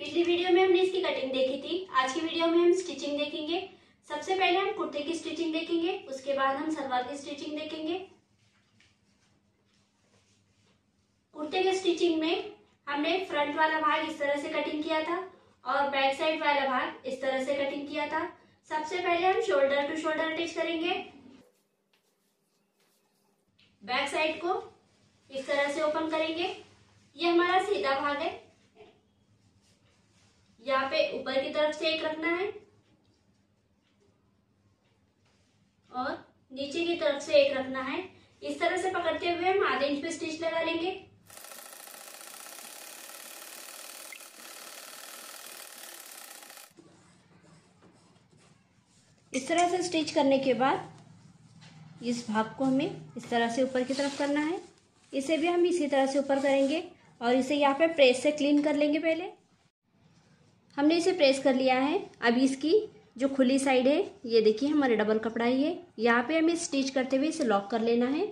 पिछली वीडियो में हमने इसकी कटिंग देखी थी। आज की वीडियो में हम स्टिचिंग देखेंगे। सबसे पहले हम कुर्ते की स्टिचिंग देखेंगे, उसके बाद हम सलवार की स्टिचिंग देखेंगे। कुर्ते की स्टिचिंग में हमने फ्रंट वाला भाग इस तरह से कटिंग किया था और बैक साइड वाला भाग इस तरह से कटिंग किया था। सबसे पहले हम शोल्डर टू शोल्डर अटैच करेंगे। बैक साइड को इस तरह से ओपन करेंगे। ये हमारा सीधा भाग है। यहाँ पे ऊपर की तरफ से एक रखना है और नीचे की तरफ से एक रखना है। इस तरह से पकड़ते हुए हम आधे इंच पे स्टिच लगा लेंगे। इस तरह से स्टिच करने के बाद इस भाग को हमें इस तरह से ऊपर की तरफ करना है। इसे भी हम इसी तरह से ऊपर करेंगे और इसे यहाँ पे प्रेस से क्लीन कर लेंगे। पहले हमने इसे प्रेस कर लिया है। अभी इसकी जो खुली साइड है, ये देखिए हमारे डबल कपड़ा है ये, यहाँ पे हमें स्टिच करते हुए इसे लॉक कर लेना है।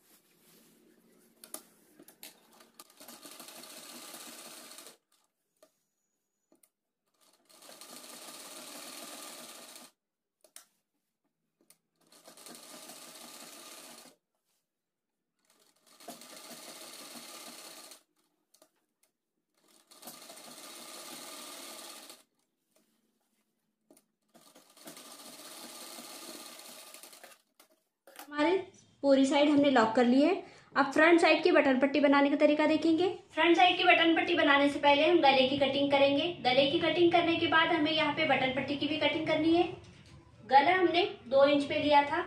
हमारे पूरी साइड हमने लॉक कर ली है। अब फ्रंट साइड की बटन पट्टी बनाने का तरीका देखेंगे। फ्रंट साइड की बटन पट्टी बनाने से पहले हम गले की कटिंग करेंगे। गले की कटिंग करने के बाद हमें यहाँ पे बटन पट्टी की भी कटिंग करनी है। गला हमने 2 इंच पे लिया था।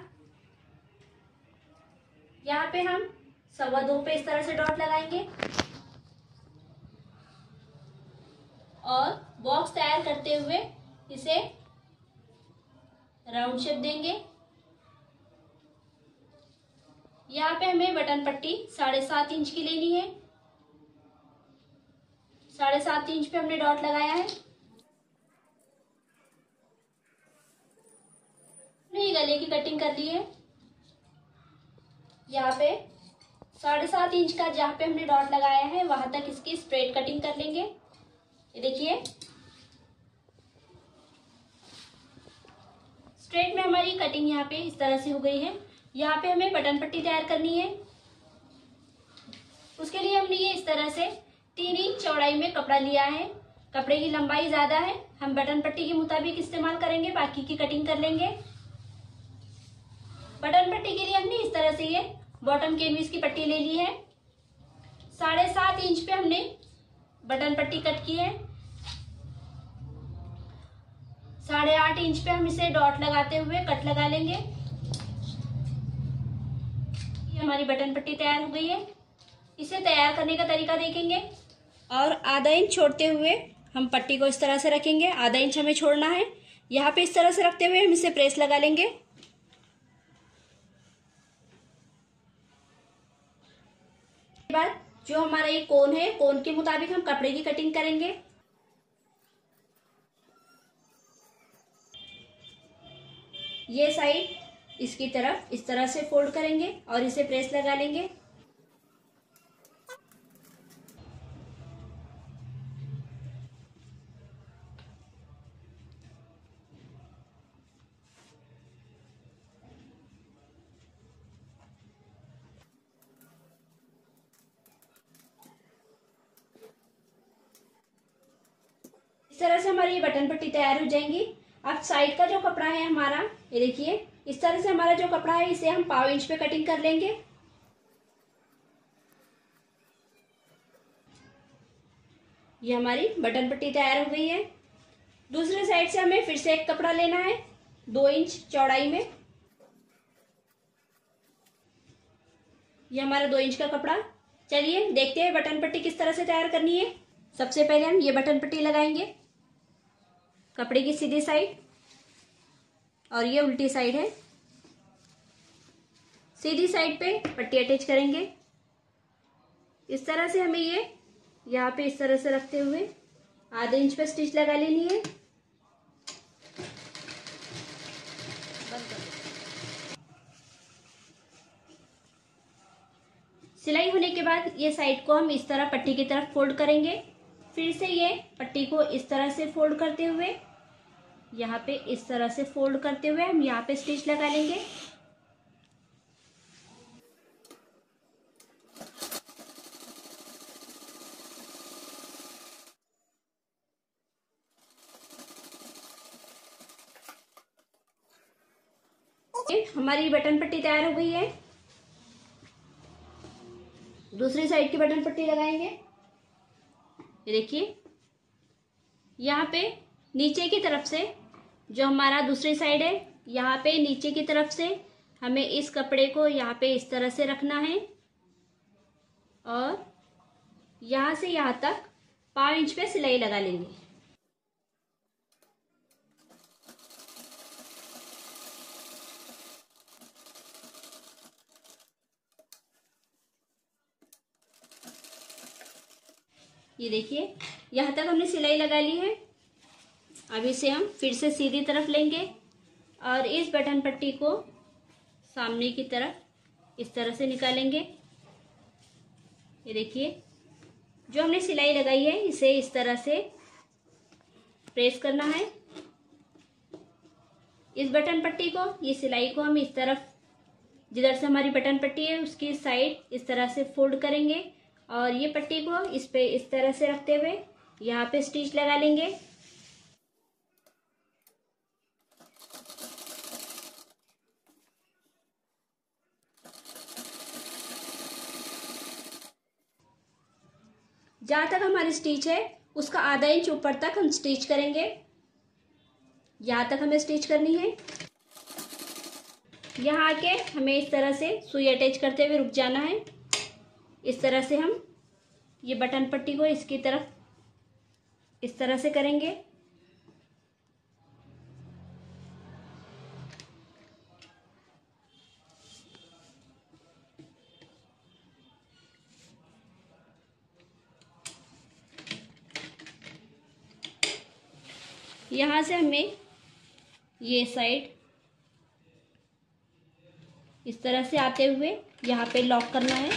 यहाँ पे हम 2.25 पे इस तरह से डॉट लगाएंगे और बॉक्स तैयार करते हुए इसे राउंड शेप देंगे। यहाँ पे हमें बटन पट्टी 7.5 इंच की लेनी है। 7.5 इंच पे हमने डॉट लगाया है। हमने गले की कटिंग कर ली है। यहाँ पे 7.5 इंच का जहाँ पे हमने डॉट लगाया है वहां तक इसकी स्ट्रेट कटिंग कर लेंगे। ये देखिए स्ट्रेट में हमारी कटिंग यहाँ पे इस तरह से हो गई है। यहाँ पे हमें बटन पट्टी तैयार करनी है। उसके लिए हमने ये इस तरह से 3 इंच चौड़ाई में कपड़ा लिया है। कपड़े की लंबाई ज्यादा है, हम बटन पट्टी के मुताबिक इस्तेमाल करेंगे, बाकी की कटिंग कर लेंगे। बटन पट्टी के लिए हमने इस तरह से ये बॉटम कैनविस की पट्टी ले ली है। 7.5 इंच पे हमने बटन पट्टी कट की है। 8.5 इंच पे हम इसे डॉट लगाते हुए कट लगा लेंगे। ये हमारी बटन पट्टी तैयार हो गई है। इसे तैयार करने का तरीका देखेंगे और आधा इंच छोड़ते हुए हम पट्टी को इस तरह से रखेंगे। आधा इंच हमें छोड़ना है। यहाँ पे इस तरह से रखते हुए हम इसे प्रेस लगा लेंगे। इसके बाद जो हमारा ये कोन है, कोन के मुताबिक हम कपड़े की कटिंग करेंगे। ये साइड इसकी तरफ इस तरह से फोल्ड करेंगे और इसे प्रेस लगा लेंगे। इस तरह से हमारी ये बटन पट्टी तैयार हो जाएंगी। अब साइड का जो कपड़ा है हमारा, ये देखिए इस तरह से हमारा जो कपड़ा है इसे हम 1/4 इंच पे कटिंग कर लेंगे। ये हमारी बटन पट्टी तैयार हो गई है। दूसरे साइड से हमें फिर से एक कपड़ा लेना है 2 इंच चौड़ाई में। ये हमारा 2 इंच का कपड़ा। चलिए देखते हैं बटन पट्टी किस तरह से तैयार करनी है। सबसे पहले हम ये बटन पट्टी लगाएंगे कपड़े की सीधी साइड और ये उल्टी साइड है। सीधी साइड पे पट्टी अटैच करेंगे। इस तरह से हमें ये यहाँ पे इस तरह से रखते हुए आधे इंच पे स्टिच लगा लेनी है। सिलाई होने के बाद ये साइड को हम इस तरह पट्टी की तरफ फोल्ड करेंगे। फिर से ये पट्टी को इस तरह से फोल्ड करते हुए, यहाँ पे इस तरह से फोल्ड करते हुए हम यहाँ पे स्टिच लगा लेंगे। हमारी बटन पट्टी तैयार हो गई है। दूसरी साइड की बटन पट्टी लगाएंगे। ये देखिए, यहाँ पे नीचे की तरफ से जो हमारा दूसरी साइड है, यहाँ पे नीचे की तरफ से हमें इस कपड़े को यहाँ पे इस तरह से रखना है और यहाँ से यहाँ तक 5 इंच पे सिलाई लगा लेंगे। ये देखिए, यहाँ तक हमने सिलाई लगा ली है। अब इसे हम फिर से सीधी तरफ लेंगे और इस बटन पट्टी को सामने की तरफ इस तरह से निकालेंगे। ये देखिए, जो हमने सिलाई लगाई है इसे इस तरह से प्रेस करना है। इस बटन पट्टी को, ये सिलाई को हम इस तरफ, जिधर से हमारी बटन पट्टी है उसकी साइड इस तरह से फोल्ड करेंगे और ये पट्टी को इस पे इस तरह से रखते हुए यहाँ पे स्टिच लगा लेंगे। जहां तक हमारी स्टिच है उसका आधा इंच ऊपर तक हम स्टिच करेंगे। यहां तक हमें स्टिच करनी है। यहाँ आके हमें इस तरह से सुई अटैच करते हुए रुक जाना है। इस तरह से हम ये बटन पट्टी को इसकी तरफ इस तरह से करेंगे। यहाँ से हमें ये साइड इस तरह से आते हुए यहाँ पे लॉक करना है।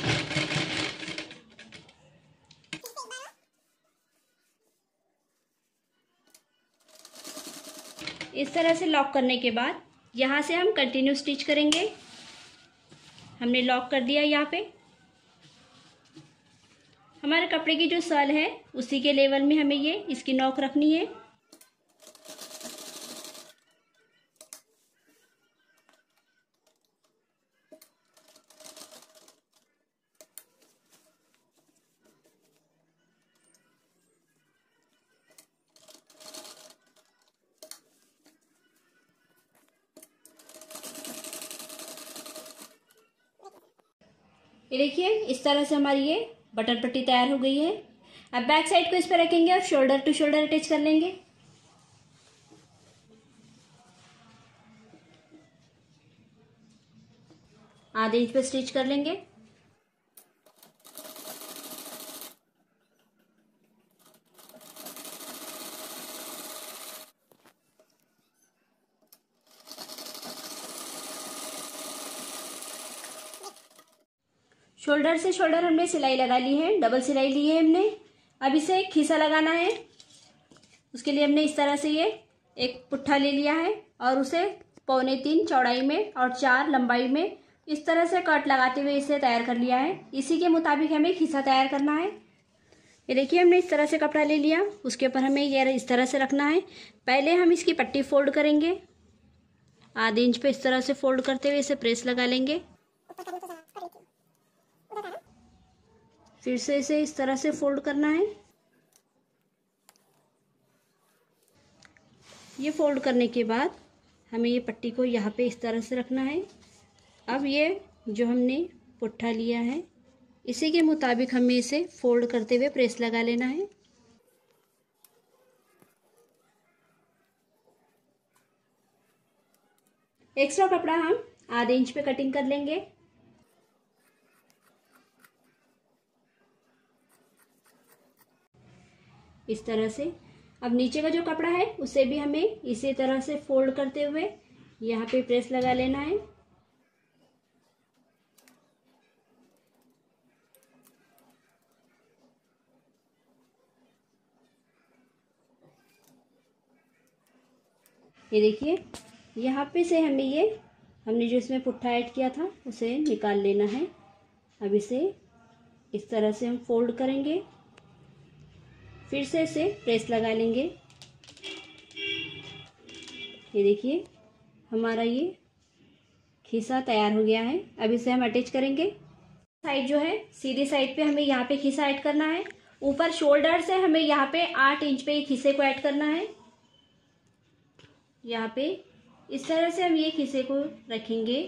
इस तरह से लॉक करने के बाद यहाँ से हम कंटिन्यू स्टिच करेंगे। हमने लॉक कर दिया। यहाँ पे हमारे कपड़े की जो सल है उसी के लेवल में हमें ये इसकी नॉक रखनी है। ये देखिए, इस तरह से हमारी ये बटन पट्टी तैयार हो गई है। अब बैक साइड को इस पर रखेंगे और शोल्डर टू शोल्डर अटैच कर लेंगे। आधे इंच पे स्टिच कर लेंगे। शोल्डर से शोल्डर हमने सिलाई लगा ली है, डबल सिलाई ली है हमने। अब इसे खीसा लगाना है। उसके लिए हमने इस तरह से ये एक पुट्ठा ले लिया है और उसे 2.25 चौड़ाई में और 4 लंबाई में इस तरह से कट लगाते हुए इसे तैयार कर लिया है। इसी के मुताबिक हमें खीसा तैयार करना है। ये देखिए, हमने इस तरह से कपड़ा ले लिया, उसके ऊपर हमें ये इस तरह से रखना है। पहले हम इसकी पट्टी फोल्ड करेंगे। आधे इंच पे इस तरह से फोल्ड करते हुए इसे प्रेस लगा लेंगे। फिर से इसे इस तरह से फोल्ड करना है। ये फोल्ड करने के बाद हमें ये पट्टी को यहाँ पे इस तरह से रखना है। अब ये जो हमने पुट्ठा लिया है इसी के मुताबिक हमें इसे फोल्ड करते हुए प्रेस लगा लेना है। एक्स्ट्रा कपड़ा हम आधे इंच पे कटिंग कर लेंगे। इस तरह से अब नीचे का जो कपड़ा है उसे भी हमें इसी तरह से फोल्ड करते हुए यहाँ पे प्रेस लगा लेना है। ये देखिए यहाँ पे से हमने जो इसमें पुट्ठा ऐड किया था उसे निकाल लेना है। अब इसे इस तरह से हम फोल्ड करेंगे, फिर से इसे प्रेस लगा लेंगे। ये देखिए हमारा ये खीसा तैयार हो गया है। अब इसे हम अटैच करेंगे। साइड जो है सीधी साइड पे हमें यहाँ पे खीसा ऐड करना है। ऊपर शोल्डर से हमें यहाँ पे 8 इंच पे खीसे को ऐड करना है। यहाँ पे इस तरह से हम ये खीसे को रखेंगे।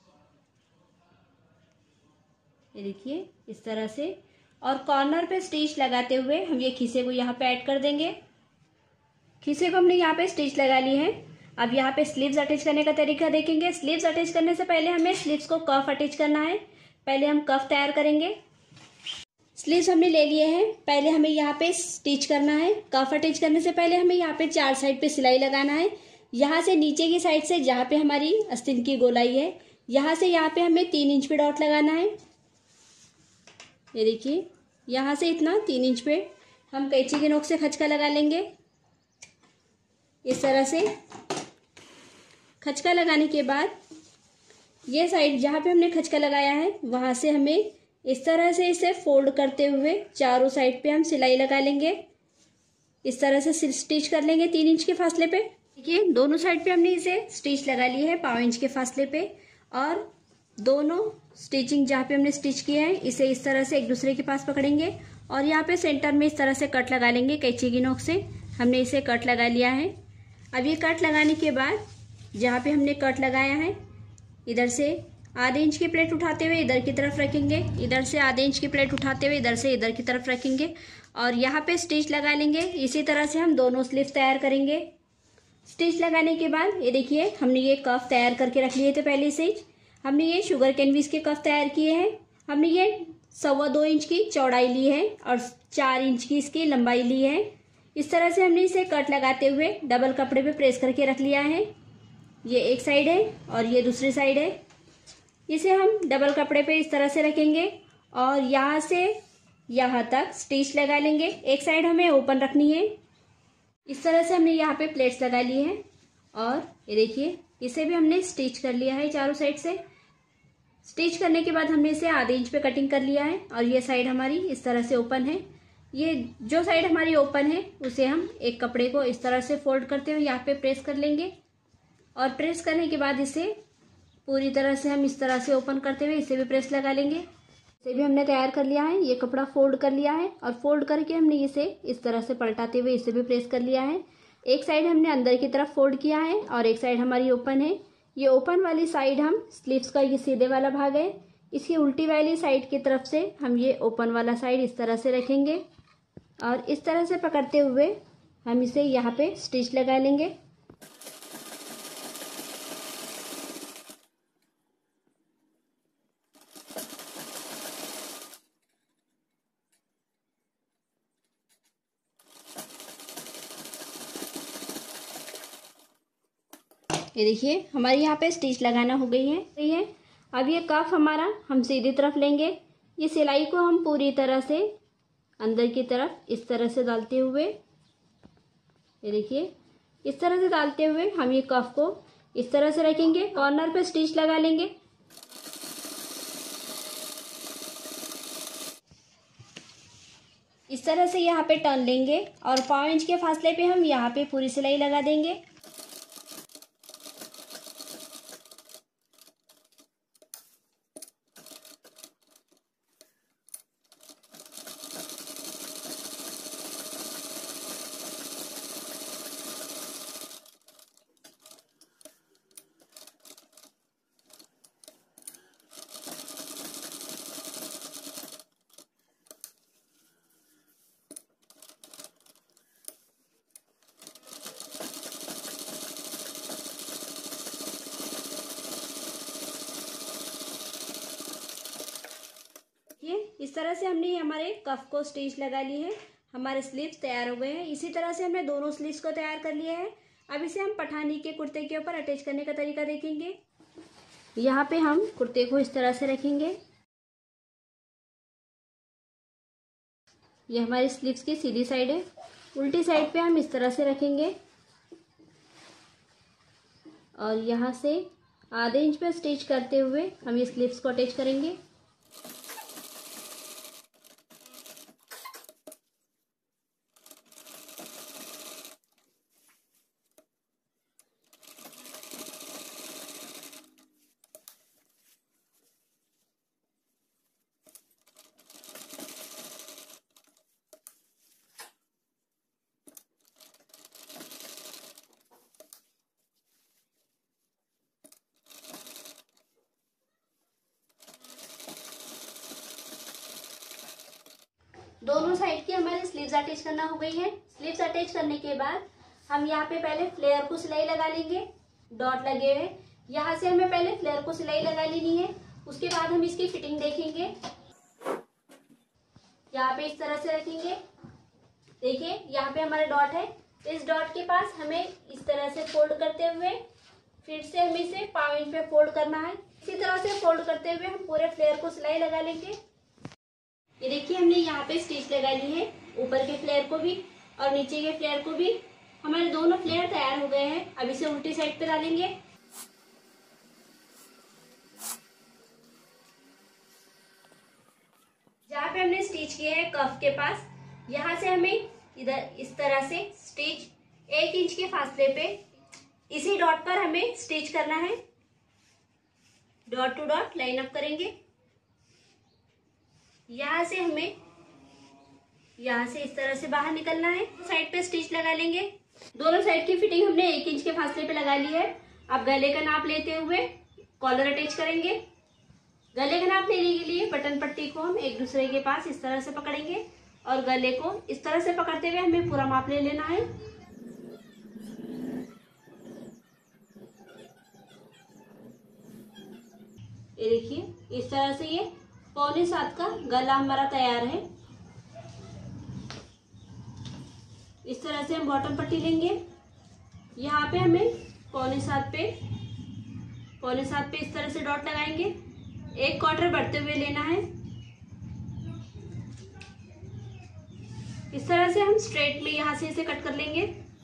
ये देखिए इस तरह से, और कॉर्नर पे स्टिच लगाते हुए हम ये खीसे को यहाँ पे ऐड कर देंगे। खीसे को हमने यहाँ पे स्टिच लगा ली है। अब यहाँ पे स्लीव्स अटैच करने का तरीका देखेंगे। स्लीव्स अटैच करने से पहले हमें स्लीव्स को कफ अटैच करना है। पहले हम कफ तैयार करेंगे। स्लीव्स हमने ले लिए हैं। पहले हमें यहाँ पे स्टिच करना है। कफ अटैच करने से पहले हमें यहाँ पे 4 साइड पे सिलाई लगाना है। यहाँ से नीचे की साइड से जहाँ पे हमारी आस्तीन की गोलाई है, यहाँ से यहाँ पे हमें 3 इंच पे डॉट लगाना है। ये देखिए यहाँ से इतना 3 इंच पे हम कैंची की नोक से खचका लगा लेंगे। इस तरह से खचका लगाने के बाद ये साइड जहाँ पे हमने खचका लगाया है वहाँ से हमें इस तरह से इसे फोल्ड करते हुए चारों साइड पे हम सिलाई लगा लेंगे। इस तरह से स्टिच कर लेंगे 3 इंच के फासले पे। देखिए दोनों साइड पे हमने इसे स्टिच लगा ली है 5 इंच के फासले पे, और दोनों स्टिचिंग जहाँ पे हमने स्टिच किया है इसे इस तरह से एक दूसरे के पास पकड़ेंगे और यहाँ पे सेंटर में इस तरह से कट लगा लेंगे कैंची की नोक से। हमने इसे कट लगा लिया है। अब ये कट लगाने के बाद जहाँ पे हमने कट लगाया है इधर से आधे इंच की प्लेट उठाते हुए इधर की तरफ रखेंगे, इधर से आधे इंच की प्लेट उठाते हुए इधर से इधर की तरफ रखेंगे और यहाँ पे स्टिच लगा लेंगे। इसी तरह से हम दोनों स्लीव तैयार करेंगे। स्टिच लगाने के बाद ये देखिए हमने ये कफ तैयार करके रख लिए थे पहले से ही। हमने ये शुगर कैनविस के कफ तैयार किए हैं। हमने ये 2.25 इंच की चौड़ाई ली है और 4 इंच की इसकी लंबाई ली है। इस तरह से हमने इसे कट लगाते हुए डबल कपड़े पे प्रेस करके रख लिया है। ये एक साइड है और ये दूसरी साइड है। इसे हम डबल कपड़े पे इस तरह से रखेंगे और यहाँ से यहाँ तक स्टिच लगा लेंगे। एक साइड हमें ओपन रखनी है। इस तरह से हमने यहाँ पे प्लेट्स लगा ली है और ये देखिए इसे भी हमने स्टिच कर लिया है चारों साइड से। स्टिच करने के बाद हमने इसे आधे इंच पे कटिंग कर लिया है और ये साइड हमारी इस तरह से ओपन है। ये जो साइड हमारी ओपन है उसे हम एक कपड़े को इस तरह से फोल्ड करते हुए यहाँ पे प्रेस कर लेंगे और प्रेस करने के बाद इसे पूरी तरह से हम इस तरह से ओपन करते हुए इसे भी प्रेस लगा लेंगे। इसे भी हमने तैयार कर लिया है। ये कपड़ा फोल्ड कर लिया है और फोल्ड करके हमने इसे इस तरह से पलटाते हुए इसे भी प्रेस कर लिया है। एक साइड हमने अंदर की तरफ फोल्ड किया है और एक साइड हमारी ओपन है। ये ओपन वाली साइड हम स्लीव्स का ये सीधे वाला भाग है, इसकी उल्टी वाली साइड की तरफ से हम ये ओपन वाला साइड इस तरह से रखेंगे और इस तरह से पकड़ते हुए हम इसे यहाँ पे स्टिच लगा लेंगे। ये देखिए हमारी यहाँ पे स्टिच लगाना हो गई है। अब ये कफ हमारा हम सीधी तरफ लेंगे। ये सिलाई को हम पूरी तरह से अंदर की तरफ इस तरह से डालते हुए, ये देखिए इस तरह से डालते हुए हम ये कफ को इस तरह से रखेंगे। कॉर्नर पे स्टिच लगा लेंगे। इस तरह से यहाँ पे टर्न लेंगे और 5 इंच के फासले पे हम यहाँ पे पूरी सिलाई लगा देंगे। ये इस तरह से हमने हमारे कफ को स्टिच लगा ली है। हमारे स्लीव्स तैयार हो गए हैं। इसी तरह से हमने दोनों स्लीव्स को तैयार कर लिया है। अब इसे हम पठानी के कुर्ते के ऊपर अटैच करने का तरीका देखेंगे। यहाँ पे हम कुर्ते को इस तरह से रखेंगे। ये हमारी स्लीव्स की सीधी साइड है। उल्टी साइड पे हम इस तरह से रखेंगे। और यहाँ से आधे इंच पे स्टिच करते हुए हम ये स्लीव्स को अटैच करेंगे। दोनों साइड की हमारे स्लीव्स अटैच करना हो गई है। स्लीव्स अटैच करने के बाद हम यहाँ पे पहले फ्लेयर को सिलाई लगा लेंगे। डॉट लगे हुए यहाँ से हमें पहले फ्लेयर को सिलाई लगा लेनी है। उसके बाद हम इसकी फिटिंग देखेंगे। यहाँ पे इस तरह से रखेंगे। देखिए यहाँ पे हमारा डॉट है। इस डॉट के पास हमें इस तरह से फोल्ड करते हुए फिर से हमें इसे पाव इंच पे फोल्ड करना है। इसी तरह से फोल्ड करते हुए हम पूरे फ्लेयर को सिलाई लगा लेंगे। ये देखिए हमने यहाँ पे स्टिच लगा ली है, ऊपर के फ्लेयर को भी और नीचे के फ्लेयर को भी। हमारे दोनों फ्लेयर तैयार हो गए हैं। अब इसे उल्टी साइड पे डालेंगे। जहाँ पे हमने स्टिच किया है कफ के पास, यहाँ से हमें इधर इस तरह से स्टिच 1 इंच के फासले पे इसी डॉट पर हमें स्टिच करना है। Dot to dot line up करेंगे। यहाँ से हमें यहाँ से इस तरह से बाहर निकलना है। साइड पे स्टिच लगा लेंगे। दोनों साइड की फिटिंग हमने 1 इंच के फासले पे लगा ली है। अब गले का नाप लेते हुए कॉलर अटैच करेंगे। गले का नाप लेने के लिए बटन पट्टी को हम एक दूसरे के पास इस तरह से पकड़ेंगे और गले को इस तरह से पकड़ते हुए हमें पूरा माप ले लेना है। ये देखिए इस तरह से ये 6.25 का गला हमारा तैयार है। इस तरह से हम बॉटम पट्टी लेंगे। यहाँ पे हमें 6.25 पे इस तरह से डॉट लगाएंगे। 1 क्वार्टर बढ़ते हुए लेना है। इस तरह से हम स्ट्रेट में यहाँ से इसे कट कर लेंगे।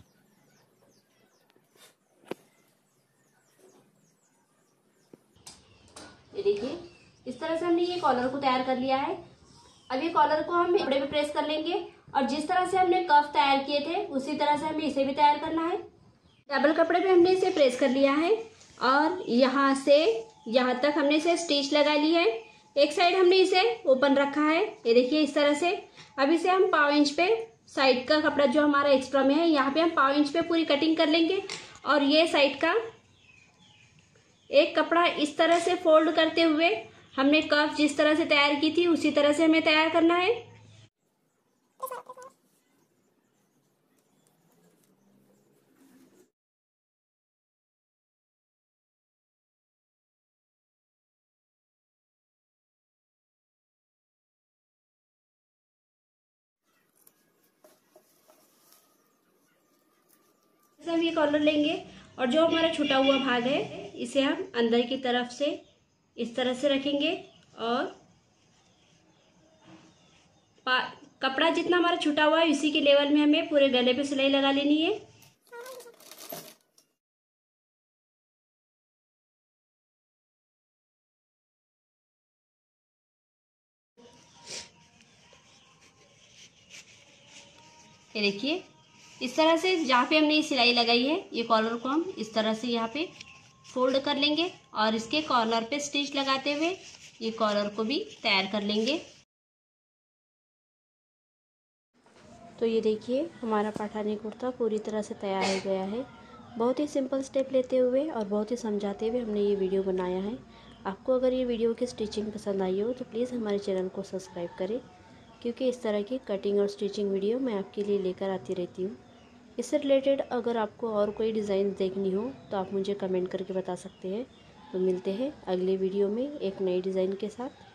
ये देखिए इस तरह से हमने ये कॉलर को तैयार कर लिया है। अब ये कॉलर को हम कपड़े पे प्रेस कर लेंगे और जिस तरह से हमने कफ तैयार किए थे उसी तरह से हमें इसे भी तैयार करना है। डबल कपड़े पे हमने इसे प्रेस कर लिया है और यहाँ से यहाँ तक हमने इसे स्टिच लगा ली है। एक साइड हमने इसे ओपन रखा है। ये देखिए इस तरह से। अब इसे हम पाव इंच पे साइड का कपड़ा जो हमारा एक्स्ट्रा में है यहाँ पे हम पाव इंच पे पूरी कटिंग कर लेंगे और ये साइड का एक कपड़ा इस तरह से फोल्ड करते हुए हमने कफ जिस तरह से तैयार की थी उसी तरह से हमें तैयार करना है। हम ये कॉलर लेंगे और जो हमारा छुटा हुआ भाग है इसे हम अंदर की तरफ से इस तरह से रखेंगे और कपड़ा जितना हमारा छुटा हुआ है इसी के लेवल में हमें पूरे गले पे सिलाई लगा लेनी है। ये देखिए इस तरह से जहाँ पे हमने ये सिलाई लगाई है ये कॉलर को हम इस तरह से यहाँ पे फोल्ड कर लेंगे और इसके कॉर्नर पे स्टिच लगाते हुए ये कॉलर को भी तैयार कर लेंगे। तो ये देखिए हमारा पठानी कुर्ता पूरी तरह से तैयार हो गया है। बहुत ही सिंपल स्टेप लेते हुए और बहुत ही समझाते हुए हमने ये वीडियो बनाया है। आपको अगर ये वीडियो की स्टिचिंग पसंद आई हो तो प्लीज़ हमारे चैनल को सब्सक्राइब करें, क्योंकि इस तरह की कटिंग और स्टिचिंग वीडियो मैं आपके लिए लेकर आती रहती हूँ। इससे रिलेटेड अगर आपको और कोई डिज़ाइन देखनी हो तो आप मुझे कमेंट करके बता सकते हैं। तो मिलते हैं अगले वीडियो में एक नई डिज़ाइन के साथ।